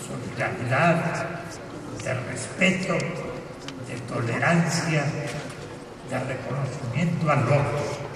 solidaridad, de respeto, de tolerancia, de reconocimiento al otro.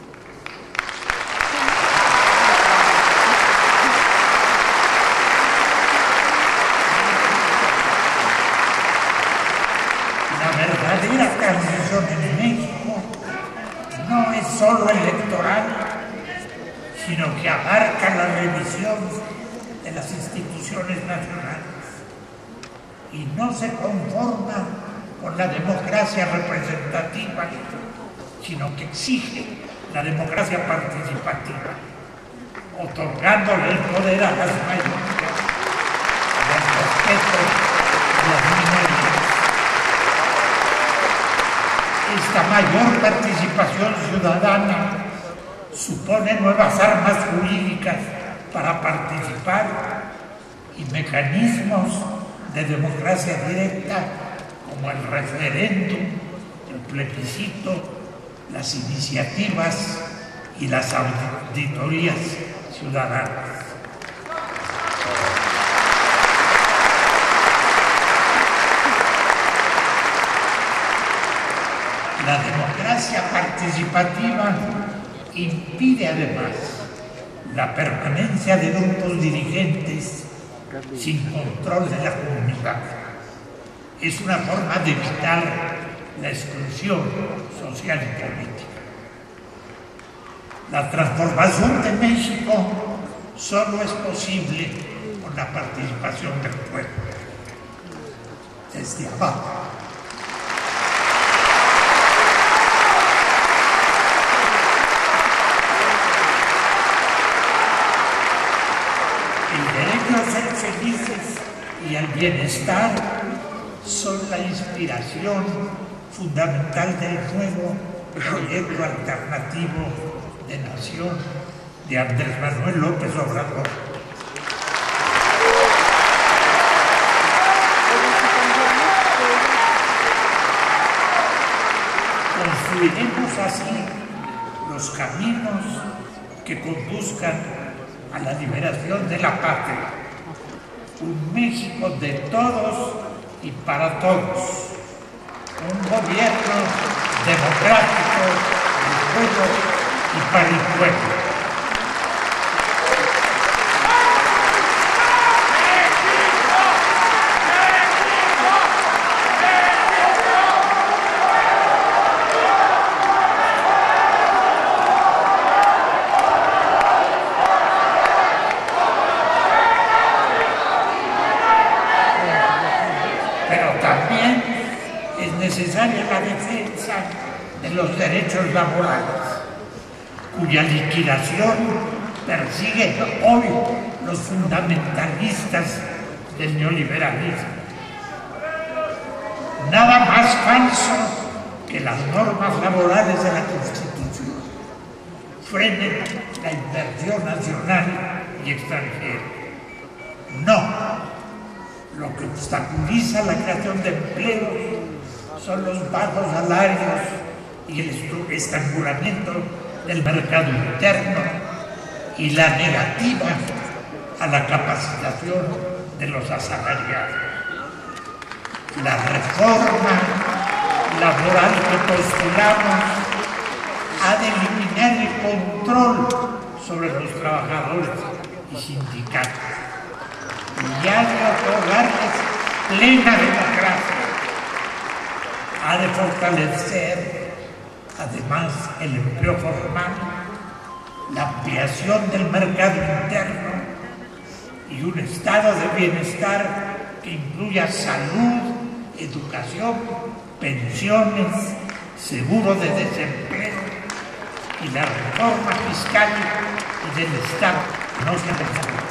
La verdadera transición en México no es solo electoral, sino que abarca la revisión de las instituciones nacionales y no se conforma con la democracia representativa, sino que exige la democracia participativa, otorgándole el poder a las mayorías, el respeto a las minorías. Esta mayor participación ciudadana supone nuevas armas jurídicas para participar y mecanismos de democracia directa como el referéndum, el plebiscito, las iniciativas y las auditorías ciudadanas. La democracia participativa impide además la permanencia de grupos dirigentes sin control de la comunidad. Es una forma de evitar la exclusión social y política. La transformación de México solo es posible con la participación del pueblo, desde abajo. A ser felices y al bienestar son la inspiración fundamental del nuevo proyecto alternativo de nación de Andrés Manuel López Obrador. Construiremos así los caminos que conduzcan a la liberación de la patria. Un México de todos y para todos. Un gobierno democrático del pueblo y para el pueblo. Necesaria la defensa de los derechos laborales, cuya liquidación persiguen hoy los fundamentalistas del neoliberalismo. Nada más falso que las normas laborales de la Constitución frenen la inversión nacional y extranjera. No, lo que obstaculiza la creación de empleo son los bajos salarios y el estrangulamiento del mercado interno y la negativa a la capacitación de los asalariados. La reforma laboral que postulamos ha de eliminar el control sobre los trabajadores y sindicatos y ha de otorgarles plena democracia. Ha de fortalecer, además, el empleo formal, la ampliación del mercado interno y un estado de bienestar que incluya salud, educación, pensiones, seguro de desempleo y la reforma fiscal y del Estado. No se reforma.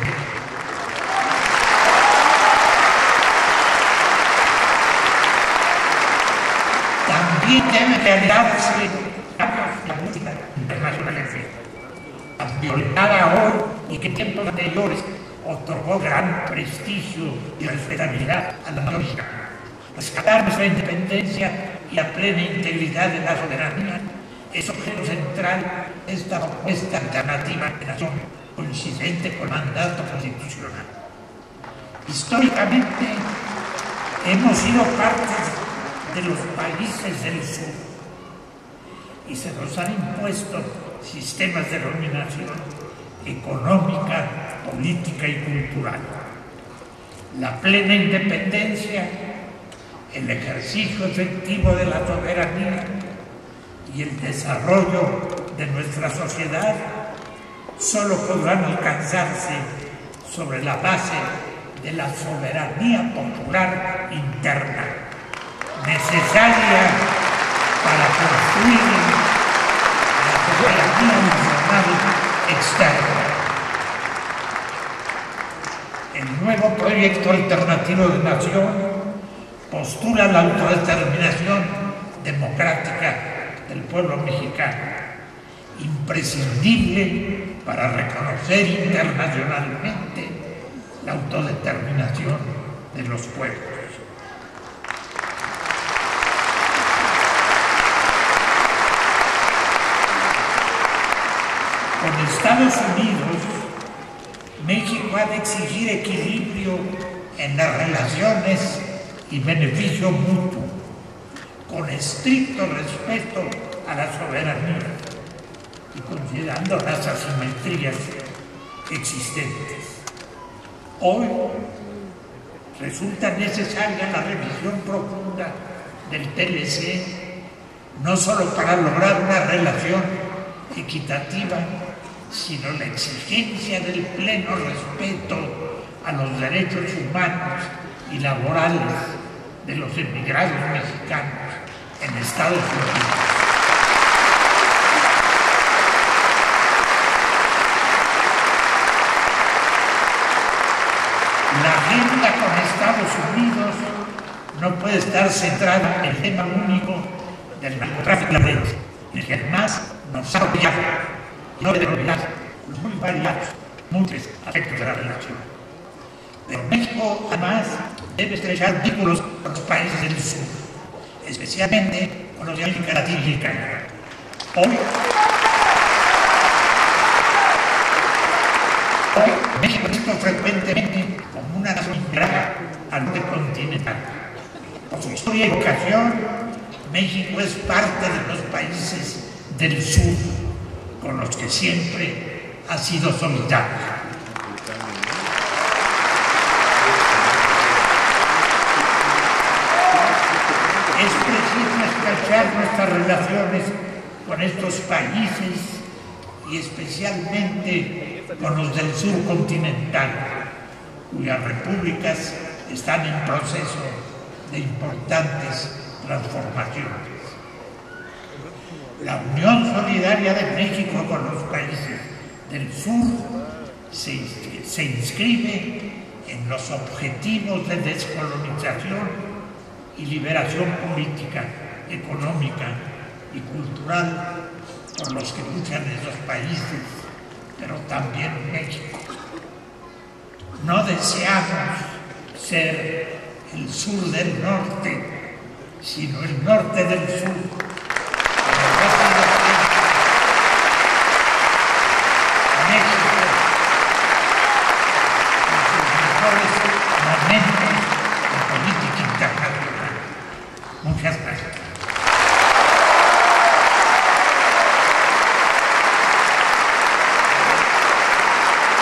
También debe realizarse la política internacional violada hoy y que en tiempos anteriores otorgó gran prestigio y respetabilidad a la nación mexicana. Rescatar nuestra independencia y la plena integridad de la soberanía es objeto central de esta propuesta alternativa de nación coincidente con el mandato constitucional. Históricamente hemos sido parte de los países del sur y se nos han impuesto sistemas de dominación económica, política y cultural. La plena independencia, el ejercicio efectivo de la soberanía y el desarrollo de nuestra sociedad solo podrán alcanzarse sobre la base de la soberanía popular interna, necesaria para construir la soberanía nacional externa. El nuevo proyecto alternativo de nación postula la autodeterminación democrática del pueblo mexicano, imprescindible para reconocer internacionalmente la autodeterminación de los pueblos. Con Estados Unidos, México ha de exigir equilibrio en las relaciones y beneficio mutuo, con estricto respeto a la soberanía y considerando las asimetrías existentes. Hoy resulta necesaria la revisión profunda del TLC, no solo para lograr una relación equitativa, sino la exigencia del pleno respeto a los derechos humanos y laborales de los emigrados mexicanos en Estados Unidos. La agenda con Estados Unidos no puede estar centrada en el tema único del narcotráfico, en el que además nos ha olvidado y no debe olvidar los muy variados, múltiples aspectos de la relación. Pero México además debe estrechar vínculos con los países del sur, especialmente con los de América Latina y Caribe. Hoy México es visto frecuentemente como una nación integrada al norte continental. Por su historia y vocación, México es parte de los países del sur, con los que siempre ha sido solidario. Es preciso estrechar nuestras relaciones con estos países y especialmente con los del sur continental, cuyas repúblicas están en proceso de importantes transformaciones. La unión solidaria de México con los países del sur se inscribe en los objetivos de descolonización y liberación política, económica y cultural por los que luchan esos países, pero también México. No deseamos ser el sur del norte, sino el norte del sur,